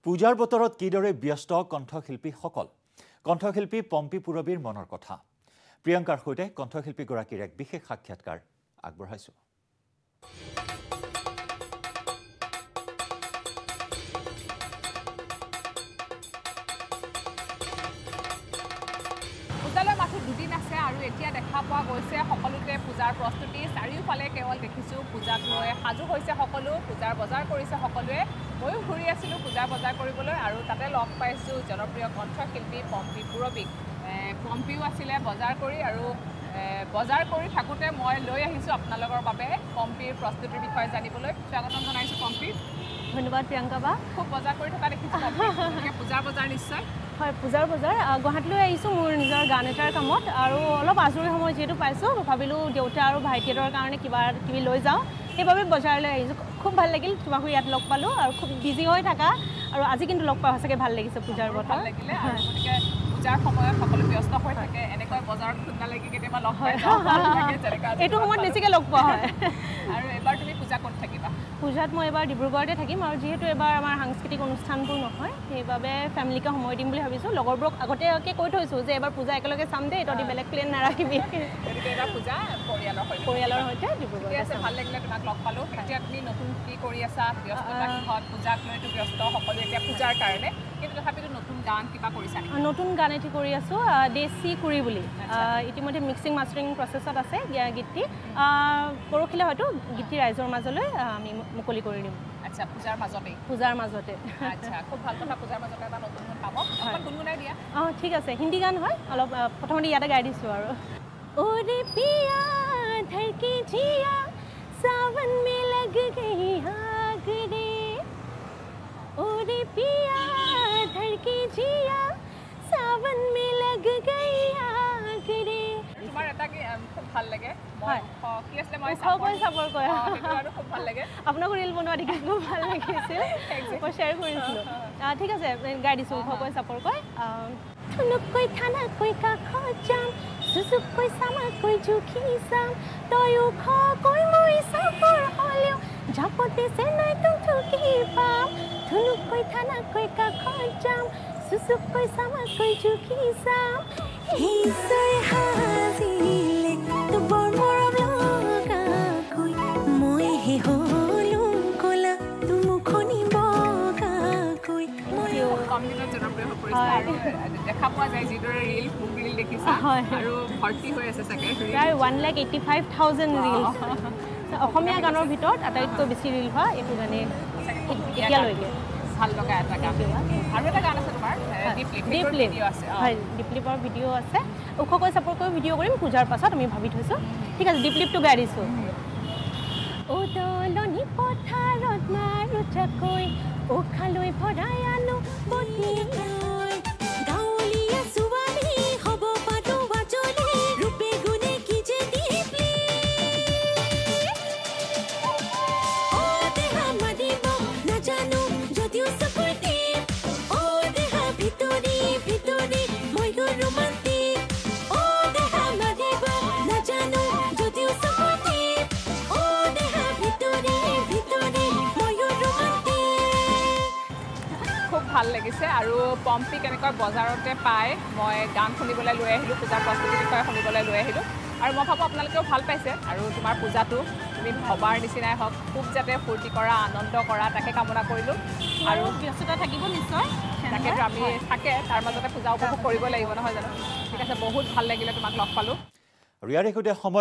পূজাৰ বতৰত কিদৰে ব্যস্ত কণ্ঠশিল্পীসকল কণ্ঠশিল্পী পম্পী পুৰবীৰ মনৰ কথা প্ৰিয়ংকাৰ সৈতে কণ্ঠশিল্পীগৰাকীৰ এক বিশেষ সাক্ষাৎকাৰ আগবঢ়াইছো পূজালৈ মাথো দুদিন আছে আৰু এতিয়া দেখা পোৱা গৈছে সকলোতে পূজাৰ প্ৰস্তুতি চাৰিওফালে কেৱল দেখিছোঁ পূজাক লৈ সাজু হৈছে সকলো পূজাৰ বজাৰ কৰিছে সকলোৱে ময়ো ঘূৰি আছিলোঁ পূজাৰ বজাৰ কৰিবলৈ আৰু তাতে লগ পাইছোঁ জনপ্ৰিয় কণ্ঠশিল্পী পম্পী পুৰবীক পম্পীও আছিলে বজাৰ কৰি আৰু বজাৰ কৰি থাকোঁতে মই লৈ আহিছোঁ আপোনালোকৰ বাবে পম্পীৰ প্ৰস্তুতিৰ বিষয়ে জানিবলৈ স্বাগতম জনাইছোঁ পম্পী ধন্যবাদ প্ৰিয়ংকা বা খুব বজাৰ কৰি থকা দেখিছোঁ পূজাৰ বজাৰ নিশ্চয় হয় পূজাৰ বজাৰ গুৱাহাটীলৈ আহিছোঁ মোৰ নিজৰ গান এটাৰ কামত আৰু অলপ আজৰি সময় যিহেতু পাইছোঁ ভাবিলোঁ দেউতা আৰু ভাইটিহঁতৰ কাৰণে কিবা কিবি লৈ যাওঁ সেইবাবে বজাৰলৈ আহিছোঁ খুব ভাল লাগিল তোমাকো ইয়াত লগ পালোঁ আৰু খুব বিজি হৈ থাকা আৰু আজি কিন্তু লগ পোৱা সঁচাকৈ ভাল লাগিছে পূজাৰ বতৰ ভাল লাগিলে আৰু গতিকে পূজাৰ সময়ত সকলো ব্যস্ত হৈ থাকে এনেকৈ বজাৰত খুন্দা লাগি কেতিয়াবা লগ পাই এইটো সময়ত বেছিকৈ লগ পোৱা হয় আৰু এবাৰ তুমি পূজা ক'ত থাকিবা পূজাত মই এবাৰ ডিব্ৰুগড়তে থাকিম আৰু যিহেতু এবাৰ আমাৰ সাংস্কৃতিক অনুষ্ঠানবোৰ নহয় সেইবাবে ফেমিলিকে সময় দিম বুলি ভাবিছোঁ লগৰবোৰক আগতীয়াকৈ কৈ থৈছোঁ যে এবাৰ পূজা একেলগে চাম দেই তহঁতি বেলেগ প্লেন নাৰাখিবি এবাৰ পূজা পৰিয়ালৰ সৈতে ডিব্ৰুগড় আছে ভাল লাগিলে তোমাক লগ পালোঁ এতিয়া তুমি নতুন কি কৰি আছা ব্যস্ততাত পূজাক লৈতো ব্যস্ত সকলো এতিয়া পূজাৰ কাৰণে কিন্তু তথাপিতো নতুন গান কিবা কৰিছা নেকি নতুন গান এটি কৰি আছোঁ দেশী কুৰি বুলি ইতিমধ্যে মিক্সিং মাষ্টাৰিং প্ৰচেছত আছে গীতটি পৰহিলে হয়তো গীতটি ৰাইজৰ মাজলৈ আমি মুকলি কৰি দিম আচ্ছা পূজাৰ মাজতে আচ্ছা খুব ভাল কথা পূজাৰ মাজতে এটা নতুন গান পাব অকণমান গুণগুণাই দিয়া ঠিক আছে হিন্দী গান হয় অলপ প্ৰথমতে ইয়াতে গাই দিছোঁ আৰু ওরে পিয়া ধড়কে জিয়া सावन में लग गई आग रे ओरे पिया धड़के जिया सावन में लग गई आग रे তোমাৰ এটা কি খুব ভাল লাগে মই কি আছে মই চাপৰ কয় আৰু খুব ভাল লাগে আপোনাক ৰিল বনোৱা দেখি খুব ভাল লাগিছিল মই শ্বেয়াৰ কৰিছিলোঁ ঠিক আছে গাই দিছোঁ খকৈ চাপৰ কয় থুনুকৈ থানাকৈ কাষত যাম সুচুকৈ চামাকৈ জুখি চাম তয়ো খকৈ মই চাপৰ হ'লেও ঝাপতে চেনাই তোক ঠুকি পাম থুনুকৈ থানাকৈ কাষত যাম সুচুকৈ চামাকৈ জুখি চাম হিচৈ হাজিলে তো বৰ মৰম লগাকৈ মই হে হলোঁ ক'লা তুমুখনি বগাকৈ কম দিনত জনপ্ৰিয় হৈ পৰিছে আৰু দেখা পোৱা যায় যিদৰে ৰিল দেখিছা আৰু ভৰ্তি হৈ আছে চাগে প্ৰায় 1,85,000 ৰিল অসমীয়া গানৰ ভিতৰত আটাইতকৈ বেছি ৰিল হোৱা এইটো গানে এতিয়ালৈকে ভাল লগা এটা গান আৰু এটা গান আছে তোমাৰ ডিপলিপৰ ভিডিঅ' আছে ওখকৈ চাপৰকৈ ভিডিঅ' কৰিম পূজাৰ পাছত আমি ভাবি থৈছোঁ ঠিক আছে ডিপলিপটো গাই দিছোঁ উদলনি পথাৰত মাৰুচাকৈ উশালৈ ভৰাই আনো বটিলৈ গাঁৱলীয়া ছোৱালী হ'ব পাতো বাজলি ৰূপে গুণে কি যে দিপলি অ দেহা মাৰিব নাজানো যদিও চকুৰ টিপ অ দেহা ভিতৰি মই ৰোমান্টিক অ দেহা মাৰিব নাজানো যদিও চকুৰ টিপ অ দেহা ভিতৰি মই ৰোমান্টিক খুব ভাল লাগিছে আৰু পম্পী কেনেকৈ বজাৰতে পায় মই গান শুনিবলৈ লৈ আহিলোঁ পূজাৰ প্ৰস্তুতিৰ বিষয়ে শুনিবলৈ লৈ আহিলোঁ আৰু মই ভাবোঁ আপোনালোকেও ভাল পাইছে আৰু তোমাৰ পূজাটো তুমি ভবাৰ নিচিনাই হওক খুব যাতে ফূৰ্তি কৰা আনন্দ কৰা তাকে কামনা কৰিলোঁ আৰু ব্যস্ততা থাকিব নিশ্চয় তাকেতো আমি থাকে তাৰ মাজতে পূজা উপভোগ কৰিব লাগিব নহয় জানো ঠিক আছে বহুত ভাল লাগিলে তোমাক লগ পালোঁ আৰু ইয়াৰ সৈতে